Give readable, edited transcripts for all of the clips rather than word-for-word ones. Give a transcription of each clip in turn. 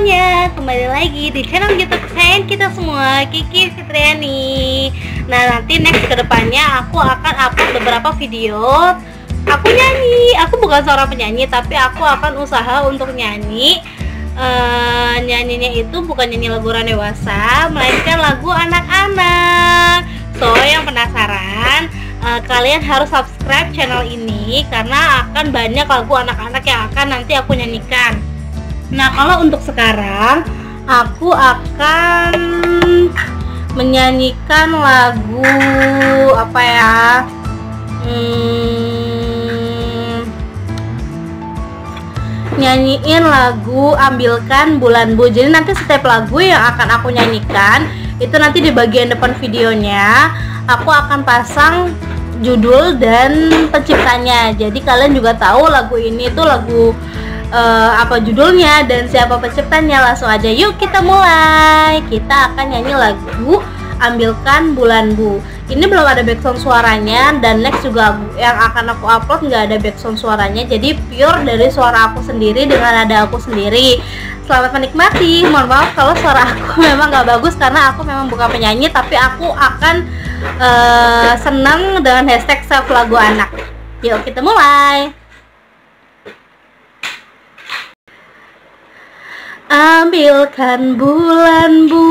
semuanya, kembali lagi di channel YouTube kesayangan kita semua, Kiki Fitriani. Nah, nanti next kedepannya aku akan upload beberapa video aku nyanyi. Aku bukan seorang penyanyi, tapi aku akan usaha untuk nyanyi. Nyanyinya itu bukan nyanyi lagu orang dewasa, melainkan lagu anak-anak. So, yang penasaran, kalian harus subscribe channel ini karena akan banyak lagu anak-anak yang akan nanti aku nyanyikan. Nah, kalau untuk sekarang aku akan menyanyikan lagu apa ya? Nyanyiin lagu Ambilkan Bulan Bu. Jadi nanti setiap lagu yang akan aku nyanyikan itu nanti di bagian depan videonya aku akan pasang judul dan penciptanya. Jadi kalian juga tahu lagu ini tuh lagu apa judulnya dan siapa penciptanya. Langsung aja yuk kita mulai. Kita akan nyanyi lagu Ambilkan Bulan Bu. Ini belum ada background suaranya, dan next juga yang akan aku upload nggak ada background suaranya, jadi pure dari suara aku sendiri dengan nada aku sendiri. Selamat menikmati. Mohon maaf kalau suara aku memang nggak bagus karena aku memang bukan penyanyi, tapi aku akan senang dengan hashtag self lagu anak. Yuk kita mulai. Ambilkan bulan Bu,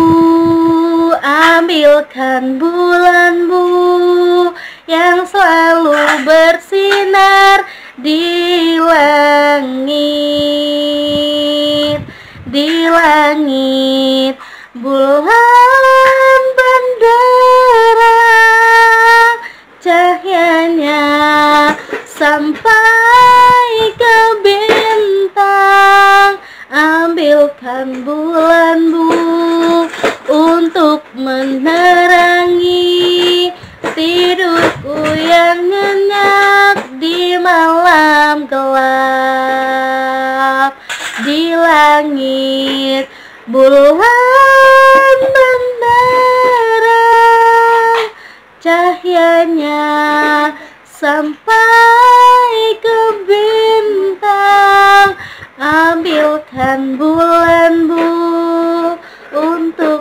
ambilkan bulan Bu, yang selalu bersinar di langit, di langit. Bulan benderang, cahayanya sampai ke bintang. Ambilkan bulan Bu untuk menerangi tidurku yang nyenyak di malam gelap, di langit. Bulan benderang, cahayanya sampai ke bintang. Ambilkan bulan Bu untuk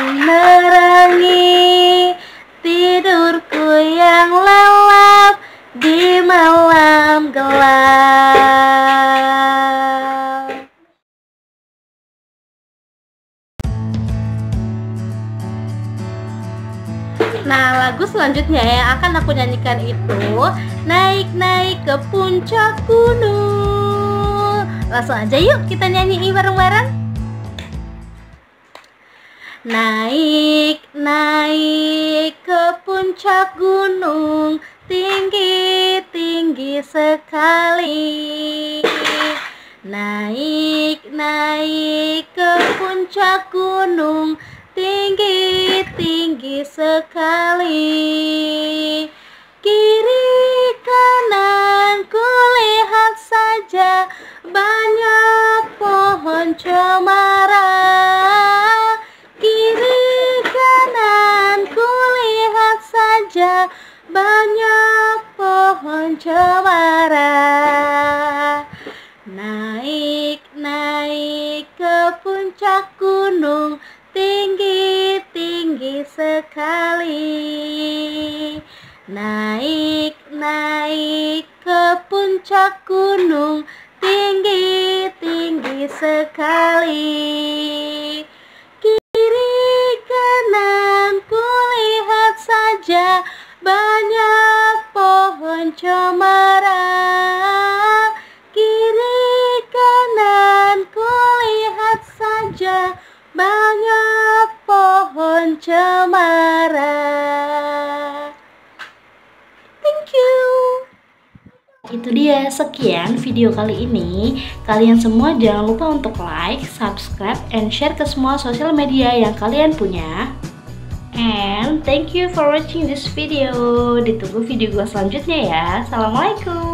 menerangi tidurku yang lelap di malam gelap. Nah, lagu selanjutnya yang akan aku nyanyikan itu Naik-naik ke puncak gunung. Langsung aja yuk kita nyanyi bareng-bareng. Naik, naik ke puncak gunung, tinggi, tinggi sekali. Naik, naik ke puncak gunung, tinggi, tinggi sekali. Kiri kanan kulihat saja banyak pohon cemara. Kiri kanan kulihat saja banyak pohon cemara. Naik, naik ke puncak gunung, tinggi, tinggi sekali. Naik, naik ke puncak gunung, tinggi, tinggi sekali. Kiri kanan kulihat saja banyak pohon cemara. Kiri kanan kulihat saja banyak pohon cemara. Thank you. Itu dia, sekian video kali ini. Kalian semua jangan lupa untuk like, subscribe, and share ke semua sosial media yang kalian punya. And thank you for watching this video. Ditunggu video gue selanjutnya ya. Assalamualaikum.